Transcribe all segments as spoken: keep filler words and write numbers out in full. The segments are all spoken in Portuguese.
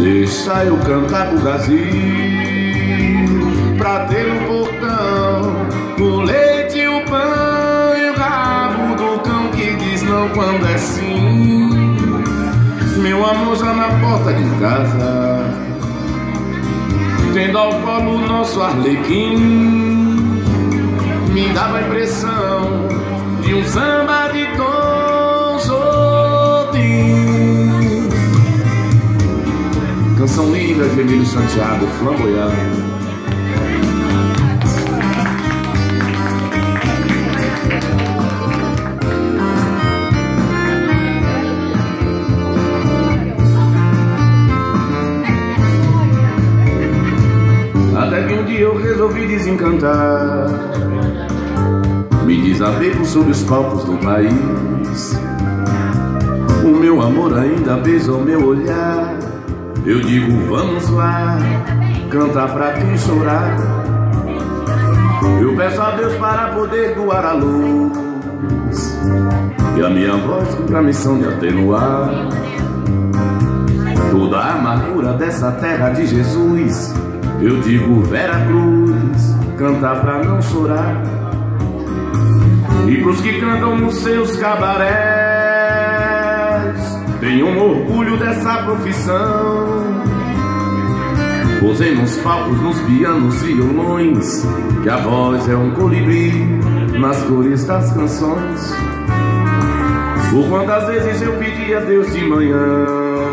Deixa eu cantar pro Brasil, pra ter no portão o leite e o pão e o rabo do cão que diz não quando é sim. Meu amor já na porta de casa, tendo ao colo o nosso arlequim, me dava a impressão de um samba de Tom Jobim. Canção linda de Emílio Santiago, flamboyante. Até que um dia eu resolvi desencantar, me desabego sobre os palcos do país. O meu amor ainda beija o meu olhar. Eu digo vamos lá, cantar pra quem chorar. Eu peço a Deus para poder doar a luz e a minha voz pra missão de atenuar toda a amargura dessa terra de Jesus. Eu digo Vera Cruz, cantar pra não chorar. E pros que cantam nos seus cabarés, tenham orgulho dessa profissão. Posem nos palcos, nos pianos e violões, que a voz é um colibri nas cores das canções. Por quantas vezes eu pedi a Deus de manhã,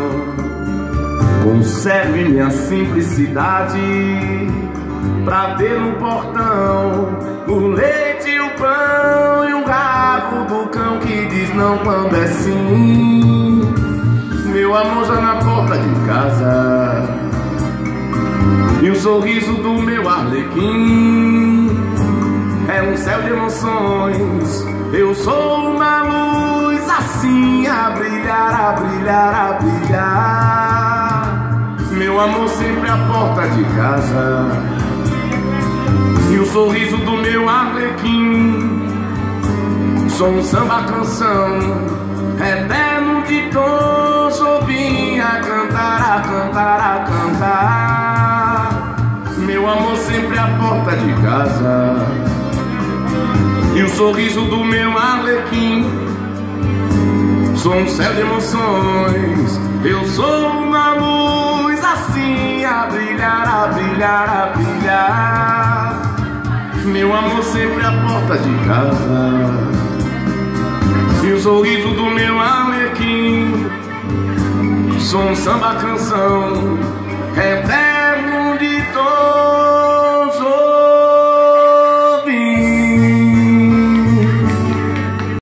conserve minha simplicidade, pra ter no portão o leite e o pão e o rabo do cão que diz não quando é sim. Meu amor já na porta de casa, e o sorriso do meu arlequim é um céu de emoções. Eu sou uma luz assim a brilhar, a brilhar, a brilhar. Meu amor sempre à porta de casa, e o sorriso do meu arlequim. Sou um samba canção eterno de Tom Jobim, a cantar, a cantar, a cantar. Meu amor sempre à porta de casa, e o sorriso do meu arlequim. Sou um céu de emoções, eu sou uma luz assim a brilhar, a brilhar, a brilhar. Meu amor sempre à porta de casa, e o sorriso do meu arlequim. Sou um samba canção